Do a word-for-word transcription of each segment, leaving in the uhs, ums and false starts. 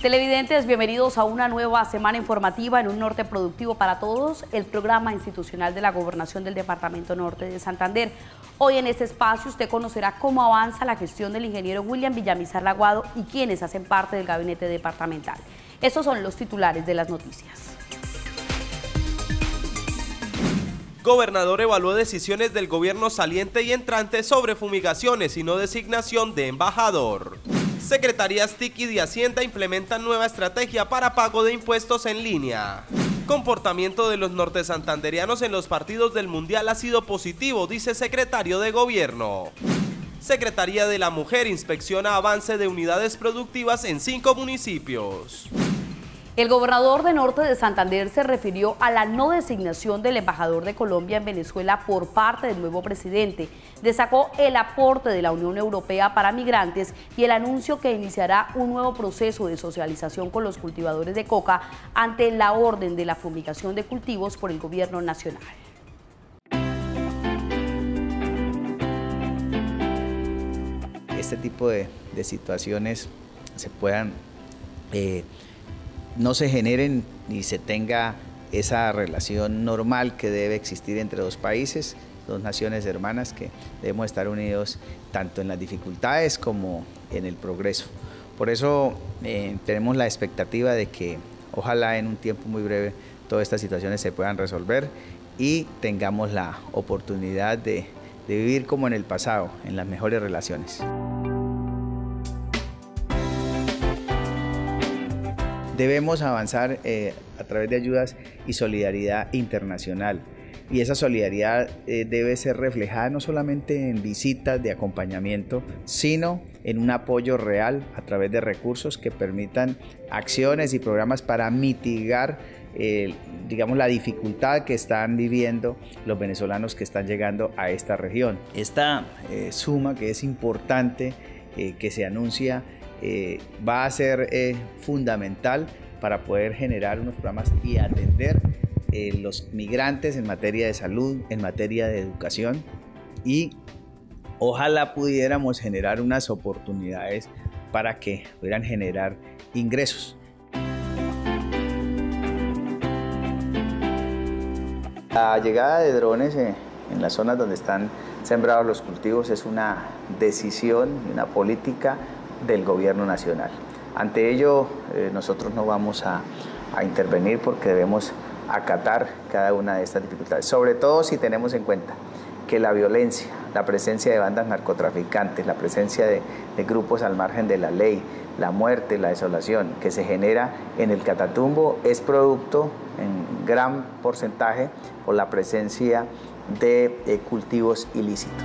Televidentes, bienvenidos a una nueva semana informativa en un norte productivo para todos, el programa institucional de la Gobernación del Departamento Norte de Santander. Hoy en este espacio usted conocerá cómo avanza la gestión del ingeniero William Villamizar Laguado y quienes hacen parte del gabinete departamental. Estos son los titulares de las noticias. Gobernador evaluó decisiones del gobierno saliente y entrante sobre fumigaciones y no designación de embajador. Secretarías T I C y de Hacienda implementan nueva estrategia para pago de impuestos en línea. Comportamiento de los nortesantanderianos en los partidos del Mundial ha sido positivo, dice secretario de Gobierno. Secretaría de la Mujer inspecciona avance de unidades productivas en cinco municipios. El gobernador de Norte de Santander se refirió a la no designación del embajador de Colombia en Venezuela por parte del nuevo presidente. Destacó el aporte de la Unión Europea para migrantes y el anuncio que iniciará un nuevo proceso de socialización con los cultivadores de coca ante la orden de la fumigación de cultivos por el gobierno nacional. Este tipo de, de situaciones se puedan... Eh, no se generen ni se tenga esa relación normal que debe existir entre dos países, dos naciones hermanas que debemos estar unidos tanto en las dificultades como en el progreso. Por eso eh, tenemos la expectativa de que ojalá en un tiempo muy breve todas estas situaciones se puedan resolver y tengamos la oportunidad de, de vivir como en el pasado, en las mejores relaciones. Debemos avanzar eh, a través de ayudas y solidaridad internacional, y esa solidaridad eh, debe ser reflejada no solamente en visitas de acompañamiento, sino en un apoyo real a través de recursos que permitan acciones y programas para mitigar eh, digamos, la dificultad que están viviendo los venezolanos que están llegando a esta región. Esta eh, suma que es importante eh, que se anuncia Eh, va a ser eh, fundamental para poder generar unos programas y atender eh, los migrantes en materia de salud, en materia de educación, y ojalá pudiéramos generar unas oportunidades para que pudieran generar ingresos. La llegada de drones eh, en las zonas donde están sembrados los cultivos es una decisión y una política del gobierno nacional. Ante ello, eh, nosotros no vamos a, a intervenir porque debemos acatar cada una de estas dificultades, sobre todo si tenemos en cuenta que la violencia, la presencia de bandas narcotraficantes, la presencia de, de grupos al margen de la ley, la muerte, la desolación que se genera en el Catatumbo es producto en gran porcentaje por la presencia de eh, cultivos ilícitos.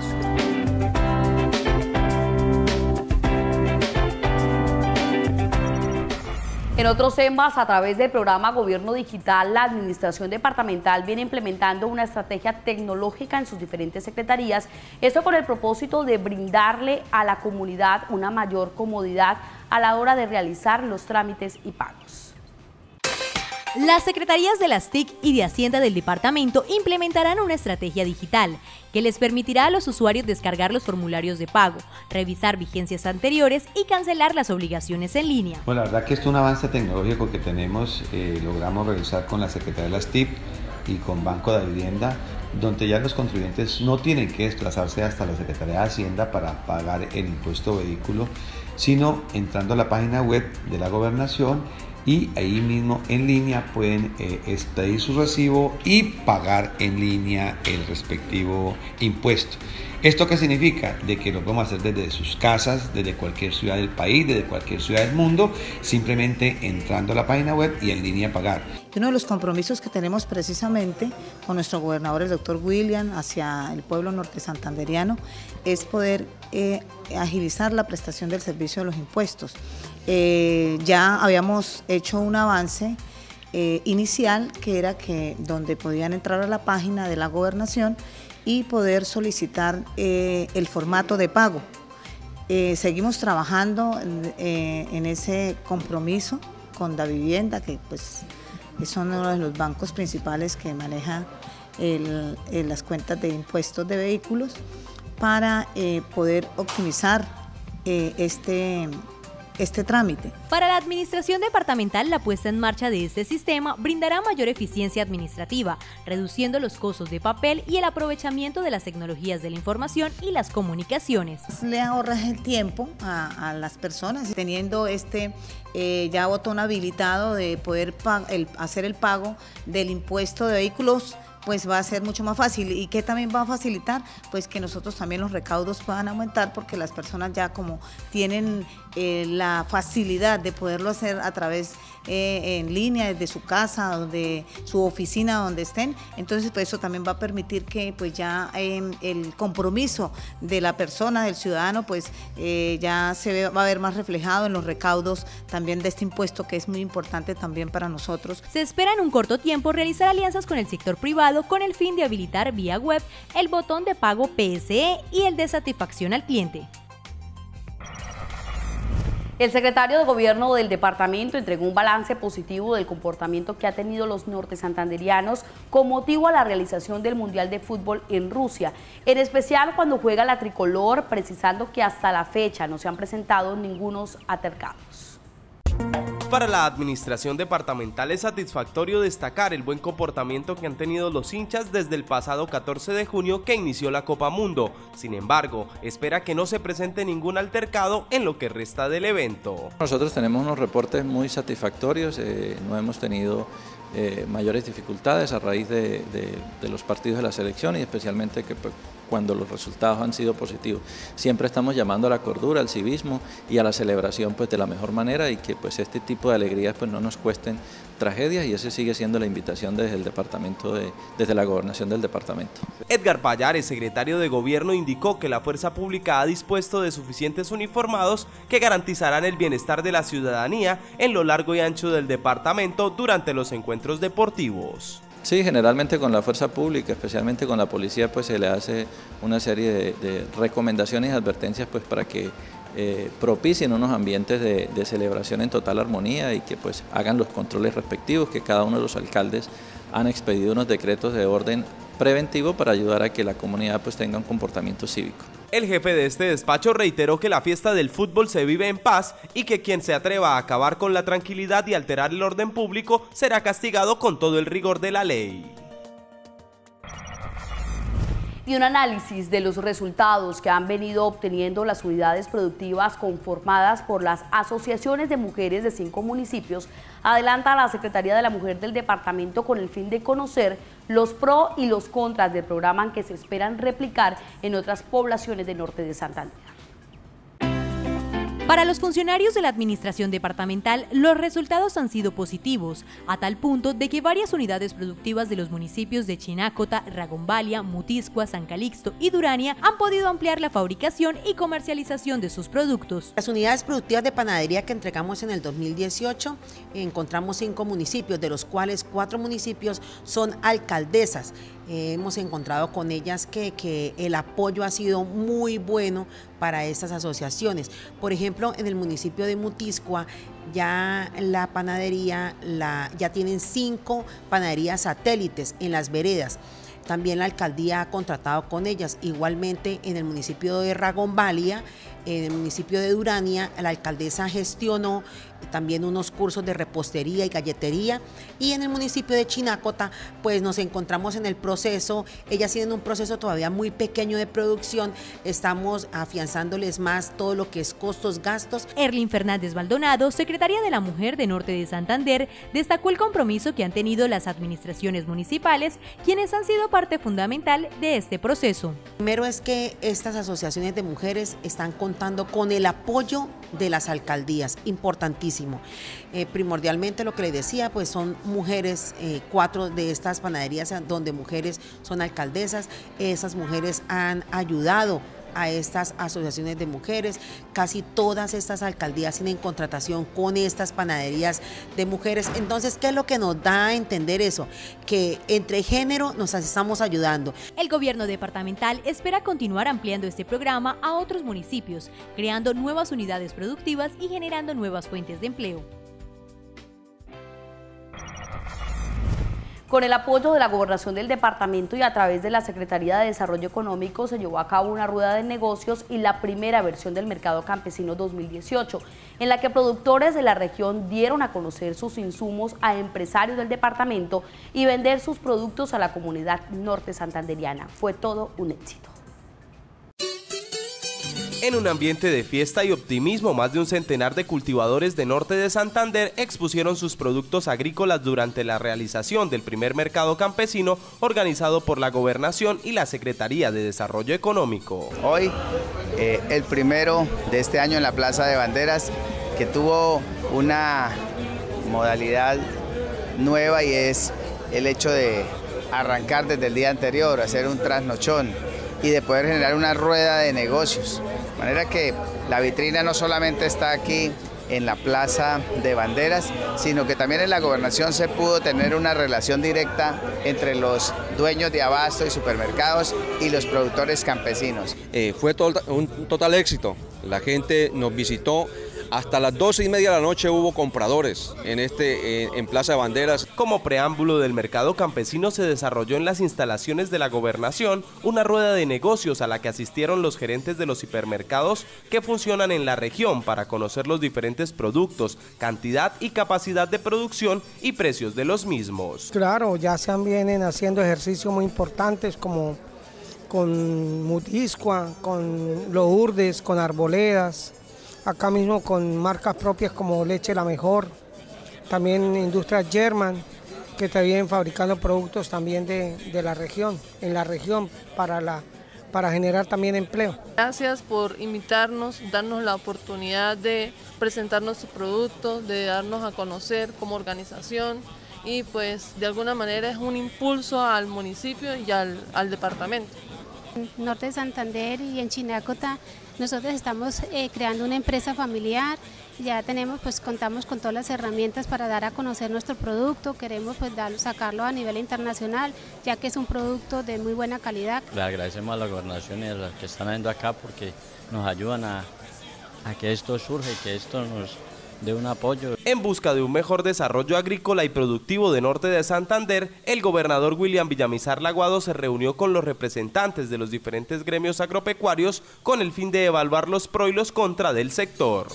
En otros temas, a través del programa Gobierno Digital, la Administración Departamental viene implementando una estrategia tecnológica en sus diferentes secretarías, esto con el propósito de brindarle a la comunidad una mayor comodidad a la hora de realizar los trámites y pagos. Las secretarías de las T I C y de Hacienda del departamento implementarán una estrategia digital que les permitirá a los usuarios descargar los formularios de pago, revisar vigencias anteriores y cancelar las obligaciones en línea. Bueno, la verdad que esto es un avance tecnológico que tenemos, eh, logramos realizar con la Secretaría de las T I C y con Banco de Vivienda, donde ya los contribuyentes no tienen que desplazarse hasta la Secretaría de Hacienda para pagar el impuesto vehículo, sino entrando a la página web de la Gobernación y ahí mismo en línea pueden eh, expedir su recibo y pagar en línea el respectivo impuesto. ¿Esto qué significa? De que lo podemos hacer desde sus casas, desde cualquier ciudad del país, desde cualquier ciudad del mundo, simplemente entrando a la página web y en línea pagar. Uno de los compromisos que tenemos precisamente con nuestro gobernador, el doctor William, hacia el pueblo norte santanderiano, es poder eh, agilizar la prestación del servicio de los impuestos. Eh, ya habíamos hecho un avance eh, inicial, que era que donde podían entrar a la página de la gobernación y poder solicitar eh, el formato de pago. Eh, seguimos trabajando eh, en ese compromiso con Davivienda, que pues son uno de los bancos principales que maneja el, el, las cuentas de impuestos de vehículos, para eh, poder optimizar eh, este este trámite. Para la administración departamental, la puesta en marcha de este sistema brindará mayor eficiencia administrativa, reduciendo los costos de papel y el aprovechamiento de las tecnologías de la información y las comunicaciones. Le ahorra el tiempo a, a las personas, teniendo este eh, ya botón habilitado de poder el, hacer el pago del impuesto de vehículos, pues va a ser mucho más fácil. ¿Y qué también va a facilitar? Pues que nosotros también los recaudos puedan aumentar, porque las personas ya como tienen eh, la facilidad de poderlo hacer a través eh, en línea, desde su casa, de su oficina, donde estén, entonces pues eso también va a permitir que pues ya eh, el compromiso de la persona, del ciudadano, pues eh, ya se ve, va a ver más reflejado en los recaudos también de este impuesto, que es muy importante también para nosotros. Se espera en un corto tiempo realizar alianzas con el sector privado con el fin de habilitar vía web el botón de pago P S E y el de satisfacción al cliente. El secretario de Gobierno del departamento entregó un balance positivo del comportamiento que ha tenido los nortesantanderianos con motivo a la realización del Mundial de Fútbol en Rusia, en especial cuando juega la tricolor, precisando que hasta la fecha no se han presentado ningunos altercados. Para la administración departamental es satisfactorio destacar el buen comportamiento que han tenido los hinchas desde el pasado catorce de junio que inició la Copa Mundo. Sin embargo, espera que no se presente ningún altercado en lo que resta del evento. Nosotros tenemos unos reportes muy satisfactorios, eh, no hemos tenido eh, mayores dificultades a raíz de, de, de los partidos de la selección y especialmente que pues, cuando los resultados han sido positivos. Siempre estamos llamando a la cordura, al civismo y a la celebración pues, de la mejor manera y que pues, este tipo de alegrías pues, no nos cuesten tragedias, y esa sigue siendo la invitación desde el departamento, de, desde la gobernación del departamento. Edgar Payares, secretario de Gobierno, indicó que la fuerza pública ha dispuesto de suficientes uniformados que garantizarán el bienestar de la ciudadanía en lo largo y ancho del departamento durante los encuentros deportivos. Sí, generalmente con la fuerza pública, especialmente con la policía, pues se le hace una serie de, de recomendaciones y advertencias pues para que eh, propicien unos ambientes de, de celebración en total armonía y que pues hagan los controles respectivos, que cada uno de los alcaldes han expedido unos decretos de orden preventivo para ayudar a que la comunidad pues tenga un comportamiento cívico. El jefe de este despacho reiteró que la fiesta del fútbol se vive en paz y que quien se atreva a acabar con la tranquilidad y alterar el orden público será castigado con todo el rigor de la ley. Y un análisis de los resultados que han venido obteniendo las unidades productivas conformadas por las asociaciones de mujeres de cinco municipios adelanta a la Secretaría de la Mujer del departamento con el fin de conocer los pros y los contras del programa que se esperan replicar en otras poblaciones del norte de Santander. Para los funcionarios de la administración departamental, los resultados han sido positivos, a tal punto de que varias unidades productivas de los municipios de Chinácota, Ragombalia, Mutiscua, San Calixto y Durania han podido ampliar la fabricación y comercialización de sus productos. Las unidades productivas de panadería que entregamos en el dos mil dieciocho, encontramos cinco municipios, de los cuales cuatro municipios son alcaldesas. Eh, hemos encontrado con ellas que, que el apoyo ha sido muy bueno para estas asociaciones. Por ejemplo, en el municipio de Mutiscua ya la panadería, la, ya tienen cinco panaderías satélites en las veredas. También la alcaldía ha contratado con ellas. Igualmente en el municipio de Ragombalia, en el municipio de Durania, la alcaldesa gestionó también unos cursos de repostería y galletería, y en el municipio de Chinácota pues nos encontramos en el proceso, ellas tienen un proceso todavía muy pequeño de producción, estamos afianzándoles más todo lo que es costos, gastos. Erlin Fernández Maldonado, secretaria de la Mujer de Norte de Santander, destacó el compromiso que han tenido las administraciones municipales, quienes han sido parte fundamental de este proceso. Primero es que estas asociaciones de mujeres están contando con el apoyo de las alcaldías, importantísimo. Eh, primordialmente lo que les decía, pues son mujeres, eh, cuatro de estas panaderías donde mujeres son alcaldesas, esas mujeres han ayudado a estas asociaciones de mujeres, casi todas estas alcaldías tienen contratación con estas panaderías de mujeres. Entonces, ¿qué es lo que nos da a entender eso? Que entre género nos estamos ayudando. El gobierno departamental espera continuar ampliando este programa a otros municipios, creando nuevas unidades productivas y generando nuevas fuentes de empleo. Con el apoyo de la Gobernación del departamento y a través de la Secretaría de Desarrollo Económico se llevó a cabo una rueda de negocios y la primera versión del Mercado Campesino dos mil dieciocho, en la que productores de la región dieron a conocer sus insumos a empresarios del departamento y vender sus productos a la comunidad norte santanderiana. Fue todo un éxito. En un ambiente de fiesta y optimismo, más de un centenar de cultivadores de norte de Santander expusieron sus productos agrícolas durante la realización del primer mercado campesino organizado por la Gobernación y la Secretaría de Desarrollo Económico. Hoy, eh, el primero de este año en la Plaza de Banderas, que tuvo una modalidad nueva y es el hecho de arrancar desde el día anterior, hacer un trasnochón y de poder generar una rueda de negocios. De manera que la vitrina no solamente está aquí en la Plaza de Banderas, sino que también en la Gobernación se pudo tener una relación directa entre los dueños de abasto y supermercados y los productores campesinos. Eh, fue to- un total éxito, la gente nos visitó. Hasta las doce y media de la noche hubo compradores en, este, en, en Plaza de Banderas. Como preámbulo del mercado campesino se desarrolló en las instalaciones de la Gobernación una rueda de negocios a la que asistieron los gerentes de los hipermercados que funcionan en la región para conocer los diferentes productos, cantidad y capacidad de producción y precios de los mismos. Claro, ya se vienen haciendo ejercicios muy importantes como con Mutiscua, con Lourdes, con Arboledas. Acá mismo con marcas propias como Leche La Mejor, también Industrias German, que está bien fabricando productos también de, de la región, en la región para, la, para generar también empleo. Gracias por invitarnos, darnos la oportunidad de presentar nuestros productos, de darnos a conocer como organización y pues de alguna manera es un impulso al municipio y al, al departamento. En Norte de Santander y en Chinacota nosotros estamos eh, creando una empresa familiar, ya tenemos, pues contamos con todas las herramientas para dar a conocer nuestro producto, queremos pues darlo, sacarlo a nivel internacional, ya que es un producto de muy buena calidad. Le agradecemos a la Gobernación y a los que están viendo acá porque nos ayudan a, a que esto surja y que esto nos de un apoyo. En busca de un mejor desarrollo agrícola y productivo de norte de Santander, el gobernador William Villamizar Laguado se reunió con los representantes de los diferentes gremios agropecuarios con el fin de evaluar los pro y los contra del sector.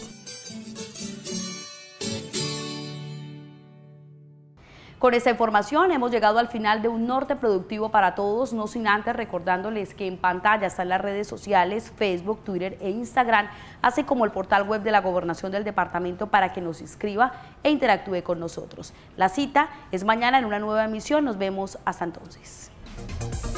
Con esta información hemos llegado al final de un norte productivo para todos, no sin antes recordándoles que en pantalla están las redes sociales, Facebook, Twitter e Instagram, así como el portal web de la Gobernación del departamento para que nos inscriba e interactúe con nosotros. La cita es mañana en una nueva emisión, nos vemos hasta entonces.